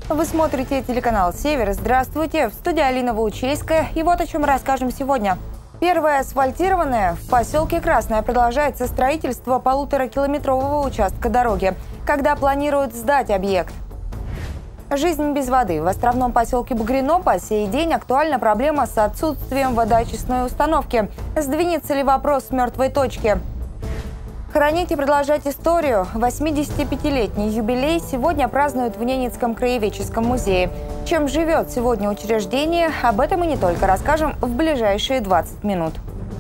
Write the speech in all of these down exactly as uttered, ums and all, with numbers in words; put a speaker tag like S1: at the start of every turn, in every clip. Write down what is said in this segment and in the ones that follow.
S1: Вы смотрите телеканал «Север». Здравствуйте. В студии Алина Волчейская. И вот о чем расскажем сегодня. Первое асфальтированное. В поселке Красное продолжается строительство полуторакилометрового участка дороги. Когда планируют сдать объект? Жизнь без воды. В островном поселке Бугрино по сей день актуальна проблема с отсутствием водоочистной установки. Сдвинется ли вопрос с мертвой точки? Хранить и продолжать историю. восьмидесятипятилетний юбилей сегодня празднуют в Ненецком краеведческом музее. Чем живет сегодня учреждение, об этом и не только расскажем в ближайшие двадцать минут.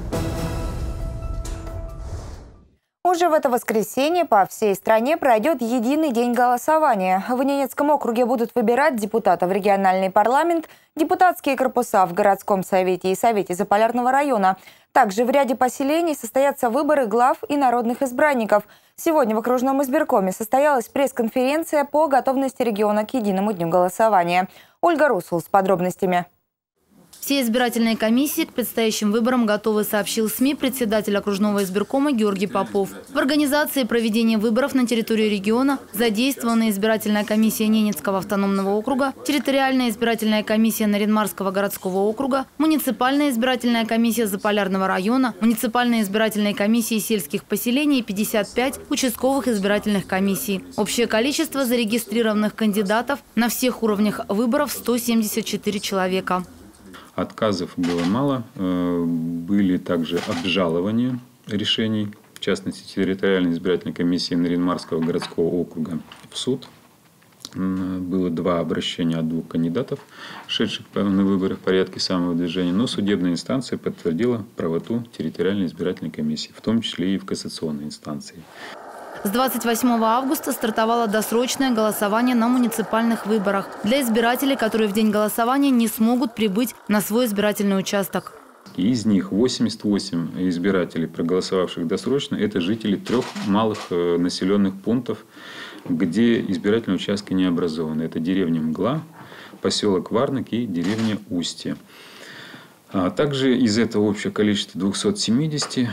S1: Уже в это воскресенье по всей стране пройдет единый день голосования. В Ненецком округе будут выбирать депутатов в региональный парламент, депутатские корпуса в городском совете и совете Заполярного района. Также в ряде поселений состоятся выборы глав и народных избранников. Сегодня в окружном избиркоме состоялась пресс-конференция по готовности региона к единому дню голосования. Ольга Русул с подробностями.
S2: Все избирательные комиссии к предстоящим выборам готовы, сообщил СМИ председатель окружного избиркома Георгий Попов. В организации проведения выборов на территории региона задействованы избирательная комиссия Ненецкого автономного округа, территориальная избирательная комиссия Наринмарского городского округа, муниципальная избирательная комиссия Заполярного района, муниципальные избирательные комиссии сельских поселений и пятьдесят пять участковых избирательных комиссий. Общее количество зарегистрированных кандидатов на всех уровнях выборов – сто семьдесят четыре человека.
S3: Отказов было мало, были также обжалования решений, в частности, территориальной избирательной комиссии Наринмарского городского округа в суд. Было два обращения от двух кандидатов, шедших на выборы в порядке самовыдвижения, но судебная инстанция подтвердила правоту территориальной избирательной комиссии, в том числе и в кассационной инстанции.
S2: С двадцать восьмого августа стартовало досрочное голосование на муниципальных выборах для избирателей, которые в день голосования не смогут прибыть на свой избирательный участок.
S3: Из них восемьдесят восемь избирателей, проголосовавших досрочно, это жители трех малых населенных пунктов, где избирательные участки не образованы. Это деревня Мгла, поселок Варнак и деревня Устье. А также из этого общего количества двухсот семидесяти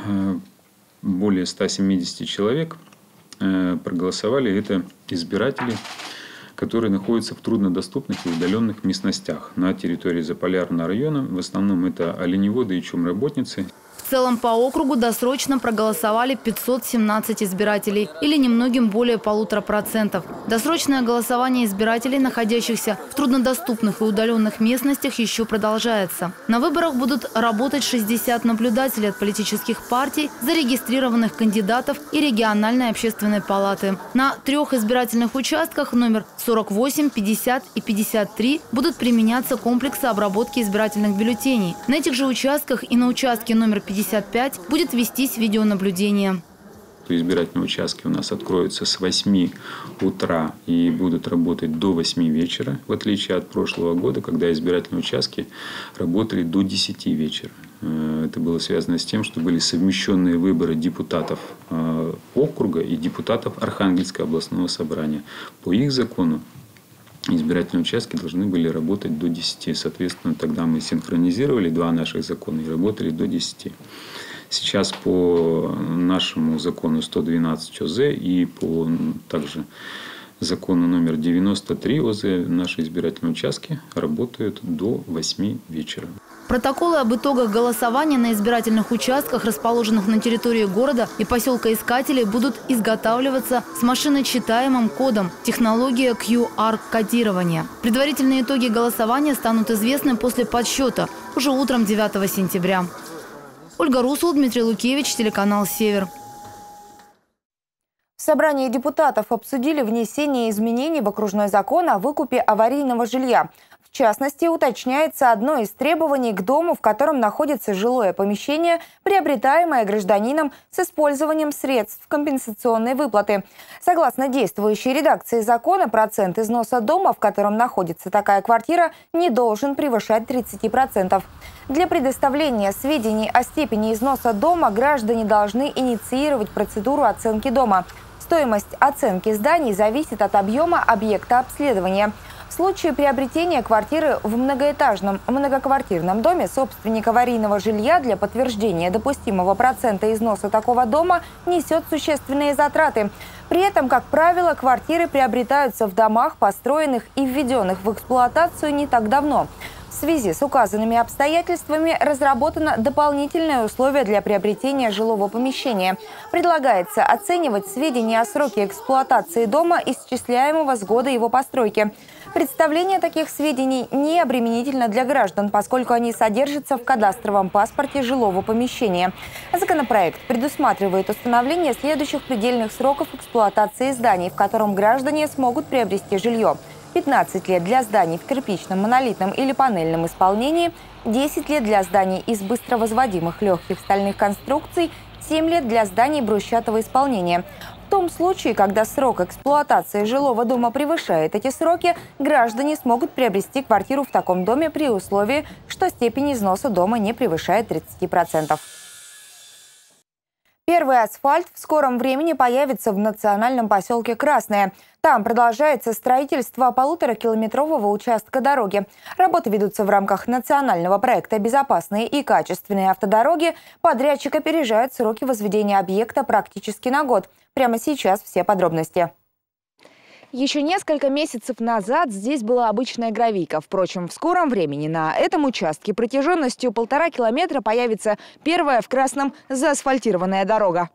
S3: более ста семидесяти человек проголосовали. Это избиратели, которые находятся в труднодоступных и удаленных местностях на территории Заполярного района. В основном это оленеводы и чумработницы.
S2: В целом по округу досрочно проголосовали пятьсот семнадцать избирателей, или немногим более полутора процентов. Досрочное голосование избирателей, находящихся в труднодоступных и удаленных местностях, еще продолжается. На выборах будут работать шестьдесят наблюдателей от политических партий, зарегистрированных кандидатов и региональной общественной палаты. На трех избирательных участках номер сорок восемь, пятьдесят и пятьдесят три будут применяться комплексы обработки избирательных бюллетеней. На этих же участках и на участке номер пятьдесят пять будет вестись видеонаблюдение.
S3: Избирательные участки у нас откроются с восьми утра и будут работать до восьми вечера, в отличие от прошлого года, когда избирательные участки работали до десяти вечера. Это было связано с тем, что были совмещенные выборы депутатов округа и депутатов Архангельского областного собрания. По их закону избирательные участки должны были работать до десяти. Соответственно, тогда мы синхронизировали два наших закона и работали до десяти. Сейчас по нашему закону сто двенадцать ОЗ и по также закону номер девяносто три ОЗ наши избирательные участки работают до восьми вечера.
S2: Протоколы об итогах голосования на избирательных участках, расположенных на территории города и поселка Искателей, будут изготавливаться с машиночитаемым кодом, технология кью ар-кодирования. Предварительные итоги голосования станут известны после подсчета уже утром девятого сентября. Ольга Русул, Дмитрий Лукевич, телеканал «Север».
S1: В собрании депутатов обсудили внесение изменений в окружной закон о выкупе аварийного жилья. В частности, уточняется одно из требований к дому, в котором находится жилое помещение, приобретаемое гражданином с использованием средств компенсационной выплаты. Согласно действующей редакции закона, процент износа дома, в котором находится такая квартира, не должен превышать тридцати процентов. Для предоставления сведений о степени износа дома граждане должны инициировать процедуру оценки дома. Стоимость оценки зданий зависит от объема объекта обследования. В В случае приобретения квартиры в многоэтажном многоквартирном доме собственник аварийного жилья для подтверждения допустимого процента износа такого дома несет существенные затраты. При этом, как правило, квартиры приобретаются в домах, построенных и введенных в эксплуатацию не так давно. В связи с указанными обстоятельствами разработано дополнительное условие для приобретения жилого помещения. Предлагается оценивать сведения о сроке эксплуатации дома, исчисляемого с года его постройки. Представление таких сведений не обременительно для граждан, поскольку они содержатся в кадастровом паспорте жилого помещения. Законопроект предусматривает установление следующих предельных сроков эксплуатации зданий, в котором граждане смогут приобрести жилье. пятнадцать лет для зданий в кирпичном, монолитном или панельном исполнении, десять лет для зданий из быстровозводимых легких стальных конструкций, семь лет для зданий брусчатого исполнения. В том случае, когда срок эксплуатации жилого дома превышает эти сроки, граждане смогут приобрести квартиру в таком доме при условии, что степень износа дома не превышает тридцати процентов. Первый асфальт в скором времени появится в национальном поселке Красное. Там продолжается строительство полуторакилометрового участка дороги. Работы ведутся в рамках национального проекта «Безопасные и качественные автодороги». Подрядчик опережает сроки возведения объекта практически на год. Прямо сейчас все подробности. Еще несколько месяцев назад здесь была обычная гравийка. Впрочем, в скором времени на этом участке протяженностью полтора километра появится первая в Красном заасфальтированная дорога.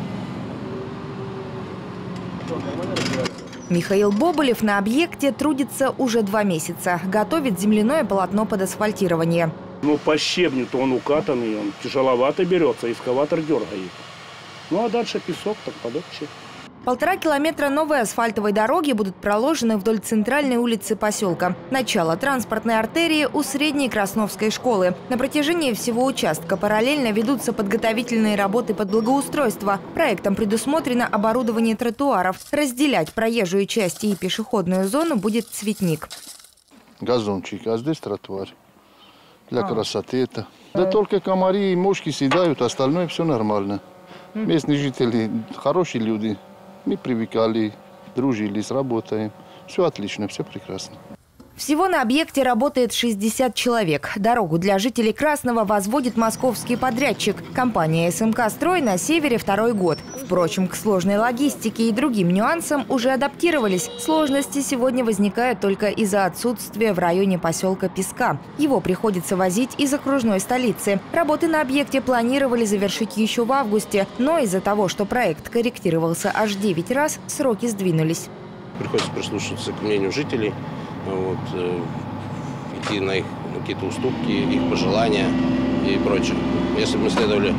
S1: Михаил Боболев на объекте трудится уже два месяца. Готовит земляное полотно под асфальтирование.
S4: Ну, по щебню-то он укатанный, он тяжеловато берется, эскаватор дергает. Ну, а дальше песок, так подобче.
S1: Полтора километра новой асфальтовой дороги будут проложены вдоль центральной улицы поселка. Начало транспортной артерии у средней Красновской школы. На протяжении всего участка параллельно ведутся подготовительные работы под благоустройство. Проектом предусмотрено оборудование тротуаров. Разделять проезжую часть и пешеходную зону будет цветник.
S5: Газончик, а здесь тротуар. Для красоты это. Да только комары и мошки съедают, остальное все нормально. Местные жители хорошие люди. Мы привыкали, дружили, работаем. Все отлично, все прекрасно.
S1: Всего на объекте работает шестьдесят человек. Дорогу для жителей Красного возводит московский подрядчик. Компания СМК «Строй» на севере второй год. Впрочем, к сложной логистике и другим нюансам уже адаптировались. Сложности сегодня возникают только из-за отсутствия в районе поселка песка. Его приходится возить из окружной столицы. Работы на объекте планировали завершить еще в августе. Но из-за того, что проект корректировался аж девять раз, сроки сдвинулись.
S4: Приходится прислушиваться к мнению жителей. Вот, э, идти на их какие-то уступки, их пожелания и прочее. Если бы мы следовали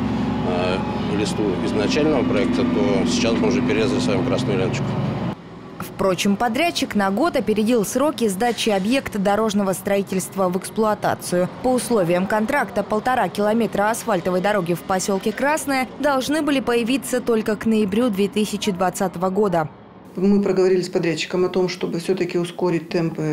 S4: э, листу изначального проекта, то сейчас мы уже перерезали свою красную ленточку.
S1: Впрочем, подрядчик на год опередил сроки сдачи объекта дорожного строительства в эксплуатацию. По условиям контракта полтора километра асфальтовой дороги в поселке Красное должны были появиться только к ноябрю две тысячи двадцатого года.
S6: Мы проговорили с подрядчиком о том, чтобы все-таки ускорить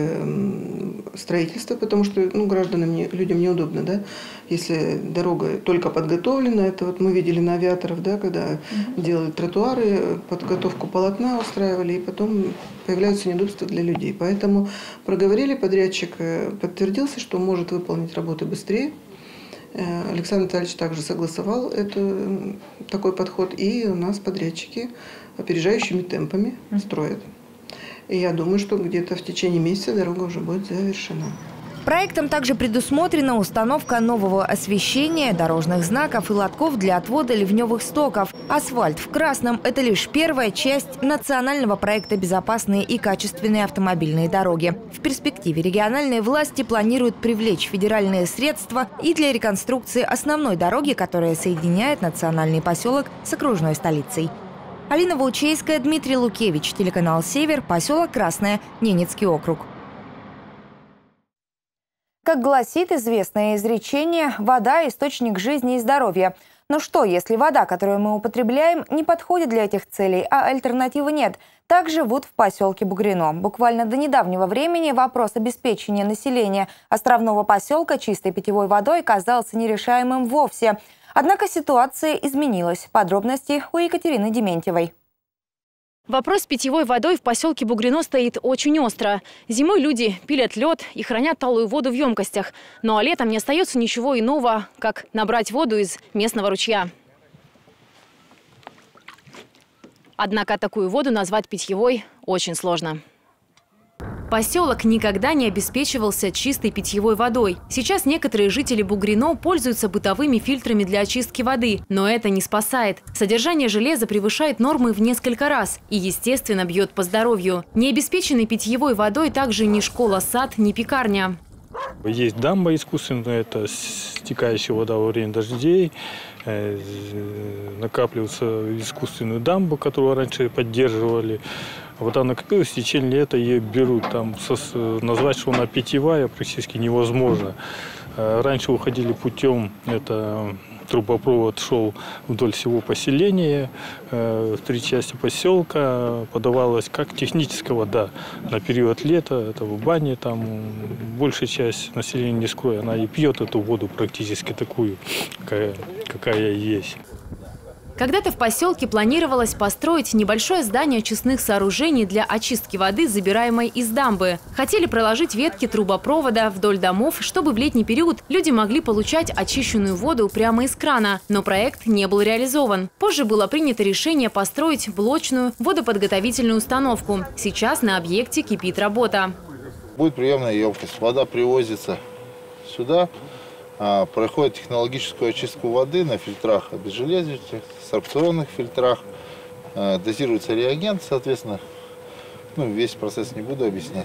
S6: темпы строительства, потому что ну, гражданам, не, людям неудобно, да, если дорога только подготовлена. Это вот мы видели на авиаторов, да, когда mm-hmm. делали тротуары, подготовку полотна устраивали, и потом появляются неудобства для людей. Поэтому проговорили, подрядчик подтвердился, что может выполнить работы быстрее. Александр Витальевич также согласовал это, такой подход, и у нас подрядчики опережающими темпами строят. И я думаю, что где-то в течение месяца дорога уже будет завершена.
S1: Проектом также предусмотрена установка нового освещения, дорожных знаков и лотков для отвода ливневых стоков. Асфальт в Красном – это лишь первая часть национального проекта «Безопасные и качественные автомобильные дороги». В перспективе региональные власти планируют привлечь федеральные средства и для реконструкции основной дороги, которая соединяет национальный поселок с окружной столицей. Алина Волчейская, Дмитрий Лукевич, телеканал «Север», поселок Красное, Ненецкий округ. Как гласит известное изречение, вода – источник жизни и здоровья. Но что, если вода, которую мы употребляем, не подходит для этих целей, а альтернативы нет? Так живут в поселке Бугрино. Буквально до недавнего времени вопрос обеспечения населения островного поселка чистой питьевой водой казался нерешаемым вовсе. Однако ситуация изменилась. Подробности у Екатерины Дементьевой.
S7: Вопрос с питьевой водой в поселке Бугрино стоит очень остро. Зимой люди пилят лед и хранят талую воду в емкостях. Ну а летом не остается ничего иного, как набрать воду из местного ручья. Однако такую воду назвать питьевой очень сложно. Поселок никогда не обеспечивался чистой питьевой водой. Сейчас некоторые жители Бугрино пользуются бытовыми фильтрами для очистки воды. Но это не спасает. Содержание железа превышает нормы в несколько раз и, естественно, бьет по здоровью. Не обеспеченной питьевой водой также ни школа-сад, ни пекарня.
S8: Есть дамба искусственная, это стекающая вода во время дождей. Накапливается искусственную дамбу, которую раньше поддерживали. Вода накопилась, в течение лета ее берут. Там назвать, что она питьевая, практически невозможно. Раньше уходили путем, это трубопровод шел вдоль всего поселения, в три части поселка подавалась как техническая вода на период лета, это в бане, там большая часть населения Нескроя, она и пьет эту воду практически такую, какая, какая есть.
S7: Когда-то в поселке планировалось построить небольшое здание очистных сооружений для очистки воды, забираемой из дамбы. Хотели проложить ветки трубопровода вдоль домов, чтобы в летний период люди могли получать очищенную воду прямо из крана. Но проект не был реализован. Позже было принято решение построить блочную водоподготовительную установку. Сейчас на объекте кипит работа.
S9: Будет приемная емкость. Вода привозится сюда. Проходит технологическую очистку воды на фильтрах обезжелезывателей, сорбционных фильтрах. Дозируется реагент, соответственно. Ну, весь процесс не буду объяснять.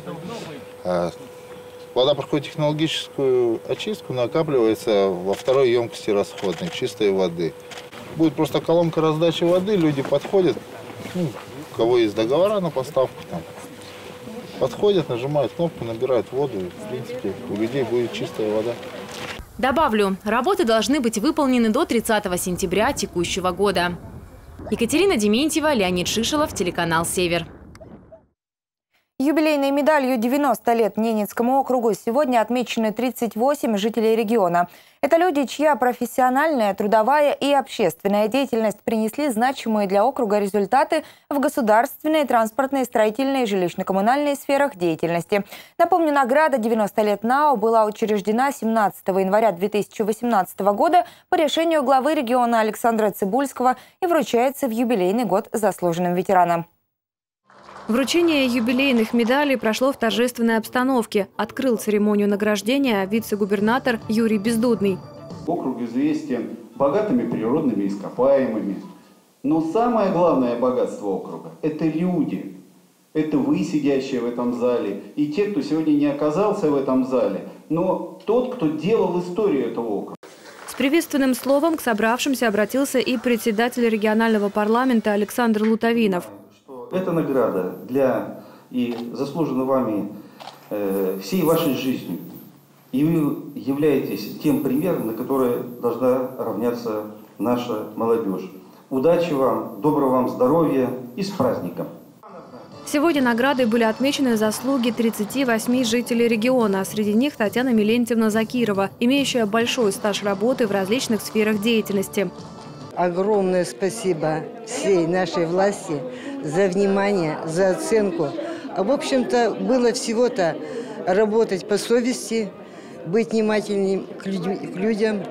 S9: Вода проходит технологическую очистку, накапливается во второй емкости расходной, чистой воды. Будет просто колонка раздачи воды, люди подходят, ну, у кого есть договора на поставку, там, подходят, нажимают кнопку, набирают воду, и, в принципе, у людей будет чистая вода.
S7: Добавлю, работы должны быть выполнены до тридцатого сентября текущего года. Екатерина Дементьева, Леонид Шишелов, телеканал «Север».
S1: Юбилейной медалью девяноста лет Ненецкому округу сегодня отмечены тридцать восемь жителей региона. Это люди, чья профессиональная, трудовая и общественная деятельность принесли значимые для округа результаты в государственной, транспортной, строительной и жилищно-коммунальной сферах деятельности. Напомню, награда девяносто лет НАО была учреждена семнадцатого января две тысячи восемнадцатого года по решению главы региона Александра Цыбульского и вручается в юбилейный год заслуженным ветеранам.
S10: Вручение юбилейных медалей прошло в торжественной обстановке. Открыл церемонию награждения вице-губернатор Юрий Бездудный.
S11: Округ известен богатыми природными ископаемыми. Но самое главное богатство округа – это люди. Это вы, сидящие в этом зале, и те, кто сегодня не оказался в этом зале, но тот, кто делал историю этого округа.
S10: С приветственным словом к собравшимся обратился и председатель регионального парламента Александр Лутовинов.
S11: Это награда для и заслужена вами э, всей вашей жизнью. И вы являетесь тем примером, на который должна равняться наша молодежь. Удачи вам, доброго вам здоровья и с праздником!
S10: Сегодня наградой были отмечены заслуги тридцати восьми жителей региона. Среди них Татьяна Милентьевна Закирова, имеющая большой стаж работы в различных сферах деятельности.
S12: Огромное спасибо всей нашей власти за внимание, за оценку. А в общем-то, было всего-то работать по совести, быть внимательным к людям.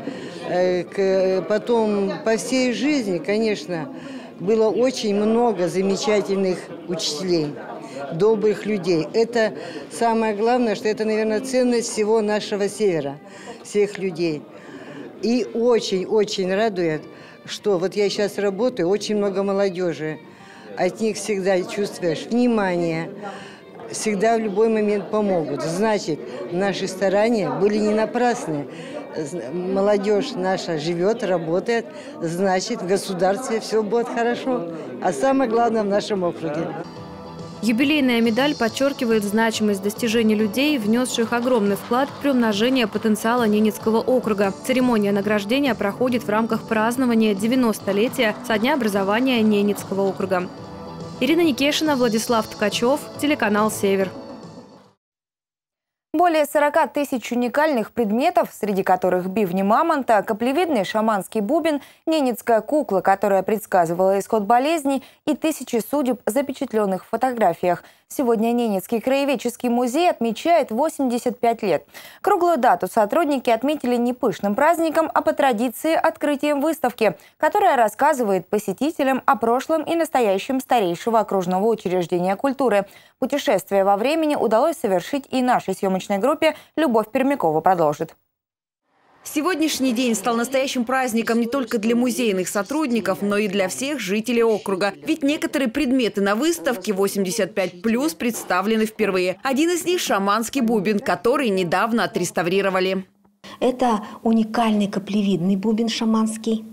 S12: Потом по всей жизни, конечно, было очень много замечательных учителей, добрых людей. Это самое главное, что это, наверное, ценность всего нашего севера, всех людей. И очень-очень радует, что вот я сейчас работаю, очень много молодежи. От них всегда чувствуешь внимание, всегда в любой момент помогут. Значит, наши старания были не напрасны. Молодежь наша живет, работает, значит, в государстве все будет хорошо. А самое главное в нашем округе.
S10: Юбилейная медаль подчеркивает значимость достижений людей, внесших огромный вклад в приумножение потенциала Ненецкого округа. Церемония награждения проходит в рамках празднования девяностолетия со дня образования Ненецкого округа. Ирина Никешина, Владислав Ткачев, телеканал «Север».
S1: Более сорока тысяч уникальных предметов, среди которых бивни мамонта, каплевидный шаманский бубен, ненецкая кукла, которая предсказывала исход болезней, и тысячи судеб, запечатленных в фотографиях. Сегодня Ненецкий краеведческий музей отмечает восемьдесят пять лет. Круглую дату сотрудники отметили не пышным праздником, а по традиции открытием выставки, которая рассказывает посетителям о прошлом и настоящем старейшего окружного учреждения культуры. Путешествие во времени удалось совершить и нашей съемочной группе. Любовь Пермякова продолжит.
S13: Сегодняшний день стал настоящим праздником не только для музейных сотрудников, но и для всех жителей округа. Ведь некоторые предметы на выставке восемьдесят пять плюс представлены впервые. Один из них – шаманский бубен, который недавно отреставрировали.
S14: Это уникальный каплевидный бубен шаманский,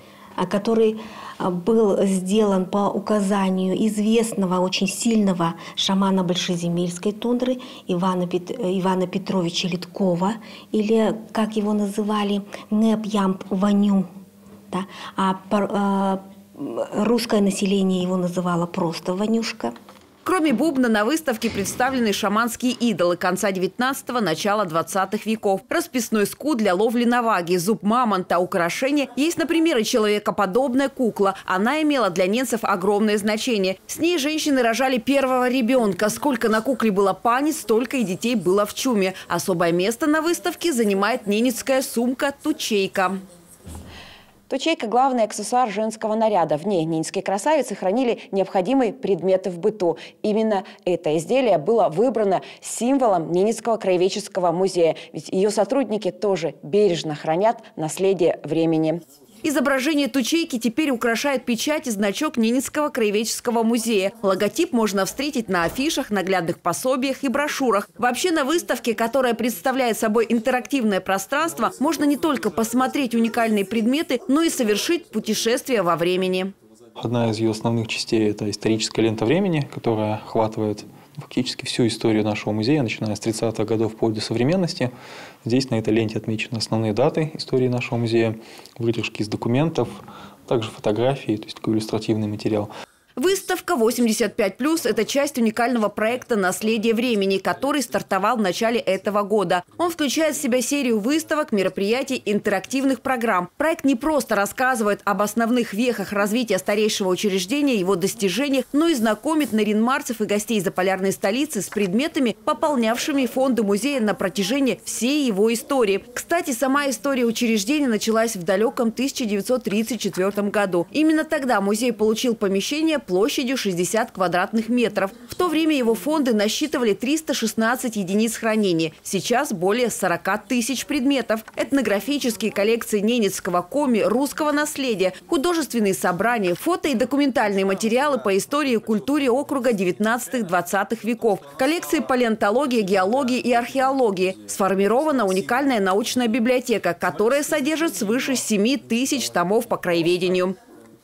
S14: который был сделан по указанию известного, очень сильного шамана Большеземельской тундры Ивана, Пет... Ивана Петровича Литкова, или, как его называли, Непьямп Ваню. Да? А по... русское население его называло просто Ванюшка.
S13: Кроме бубна, на выставке представлены шаманские идолы конца девятнадцатого – начала двадцатых веков. Расписной скут для ловли наваги, зуб мамонта, украшения. Есть, например, и человекоподобная кукла. Она имела для ненцев огромное значение. С ней женщины рожали первого ребенка. Сколько на кукле было панец, столько и детей было в чуме. Особое место на выставке занимает ненецкая сумка-тучейка.
S7: Тучейка – главный аксессуар женского наряда. В ней ненецкие красавицы хранили необходимые предметы в быту. Именно это изделие было выбрано символом Ненецкого краеведческого музея. Ведь ее сотрудники тоже бережно хранят наследие времени.
S13: Изображение тучейки теперь украшает печать и значок Ненецкого краеведческого музея. Логотип можно встретить на афишах, наглядных пособиях и брошюрах. Вообще на выставке, которая представляет собой интерактивное пространство, можно не только посмотреть уникальные предметы, но и совершить путешествие во времени.
S15: Одна из ее основных частей – это историческая лента времени, которая охватывает фактически всю историю нашего музея, начиная с тридцатых годов вплоть до современности. Здесь на этой ленте отмечены основные даты истории нашего музея, выдержки из документов, также фотографии, то есть такой иллюстративный материал.
S13: Выставка восемьдесят пять плюс – это часть уникального проекта «Наследие времени», который стартовал в начале этого года. Он включает в себя серию выставок, мероприятий, интерактивных программ. Проект не просто рассказывает об основных вехах развития старейшего учреждения, его достижениях, но и знакомит наринмарцев и гостей заполярной столицы с предметами, пополнявшими фонды музея на протяжении всей его истории. Кстати, сама история учреждения началась в далеком тысяча девятьсот тридцать четвёртом году. Именно тогда музей получил помещение площадью шестьдесят квадратных метров. В то время его фонды насчитывали триста шестнадцать единиц хранения. Сейчас более сорока тысяч предметов. Этнографические коллекции ненецкого, коми, русского наследия, художественные собрания, фото и документальные материалы по истории и культуре округа девятнадцатых-двадцатых веков, коллекции палеонтологии, геологии и археологии. Сформирована уникальная научная библиотека, которая содержит свыше семи тысяч томов по краеведению.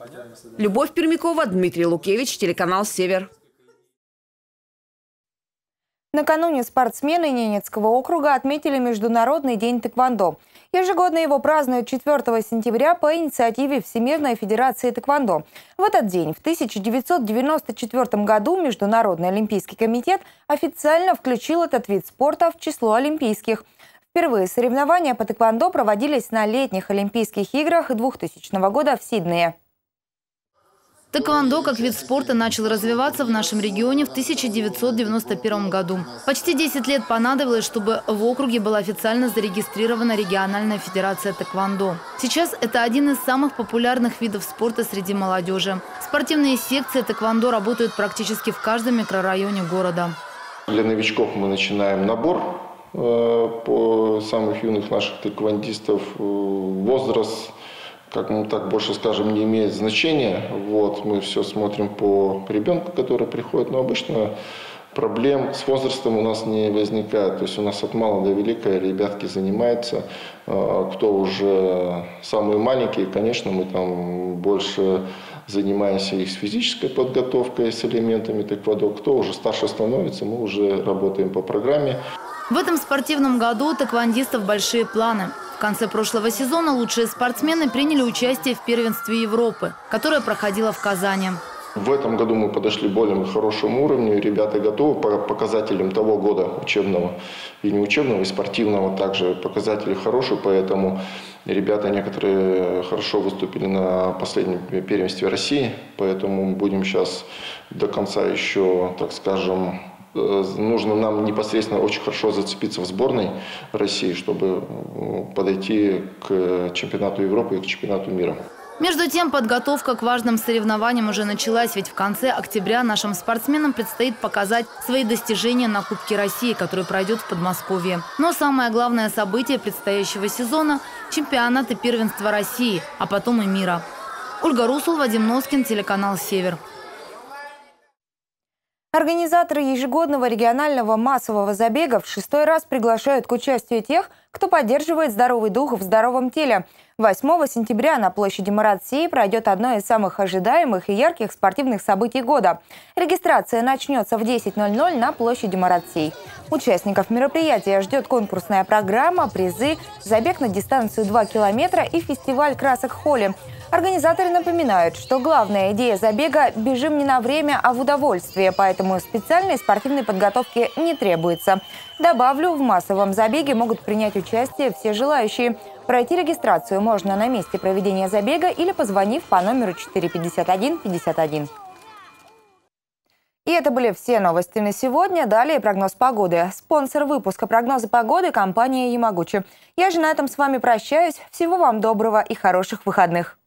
S13: Любовь Пермякова, Дмитрий Лукевич, телеканал «Север».
S1: Накануне спортсмены Ненецкого округа отметили Международный день тэквондо. Ежегодно его празднуют четвёртого сентября по инициативе Всемирной Федерации тэквондо. В этот день, в тысяча девятьсот девяносто четвёртом году, Международный олимпийский комитет официально включил этот вид спорта в число олимпийских. Впервые соревнования по тэквондо проводились на летних Олимпийских играх двухтысячного года в Сиднее.
S2: Тэквондо как вид спорта начал развиваться в нашем регионе в тысяча девятьсот девяносто первом году. Почти десять лет понадобилось, чтобы в округе была официально зарегистрирована региональная федерация тэквондо. Сейчас это один из самых популярных видов спорта среди молодежи. Спортивные секции тэквондо работают практически в каждом микрорайоне города.
S16: Для новичков мы начинаем набор по самых юных наших тэквондистов. Возраст, как мы так больше скажем, не имеет значения. Вот, мы все смотрим по ребенку, который приходит, но обычно проблем с возрастом у нас не возникает. То есть у нас от мала до велика ребятки занимаются. Кто уже самые маленькие, конечно, мы там больше занимаемся их с физической подготовкой, с элементами тэквондо. Кто уже старше становится, мы уже работаем по программе.
S2: В этом спортивном году у тэквондистов большие планы. В конце прошлого сезона лучшие спортсмены приняли участие в первенстве Европы, которое проходило в Казани.
S16: В этом году мы подошли к более хорошему уровню. Ребята готовы по показателям того года учебного и неучебного, и спортивного. Также показатели хорошие, поэтому ребята некоторые хорошо выступили на последнем первенстве России. Поэтому мы будем сейчас до конца еще, так скажем, нужно нам непосредственно очень хорошо зацепиться в сборной России, чтобы подойти к чемпионату Европы и к чемпионату мира.
S2: Между тем, подготовка к важным соревнованиям уже началась, ведь в конце октября нашим спортсменам предстоит показать свои достижения на Кубке России, который пройдет в Подмосковье. Но самое главное событие предстоящего сезона – чемпионат и первенство России, а потом и мира. Ольга Русул, Вадим Носкин, телеканал «Север».
S1: Организаторы ежегодного регионального массового забега в шестой раз приглашают к участию тех, кто поддерживает здоровый дух в здоровом теле. восьмого сентября на площади Марат-Сей пройдет одно из самых ожидаемых и ярких спортивных событий года. Регистрация начнется в десять ноль ноль на площади Марат-Сей. Участников мероприятия ждет конкурсная программа, призы, забег на дистанцию два километра и фестиваль красок Холли. Организаторы напоминают, что главная идея забега – бежим не на время, а в удовольствие, поэтому специальной спортивной подготовки не требуется. Добавлю, в массовом забеге могут принять участие все желающие. Пройти регистрацию можно на месте проведения забега или позвонив по номеру четыре пятьдесят один пятьдесят один. И это были все новости на сегодня. Далее прогноз погоды. Спонсор выпуска прогноза погоды – компания Ямагучи. Я же на этом с вами прощаюсь. Всего вам доброго и хороших выходных.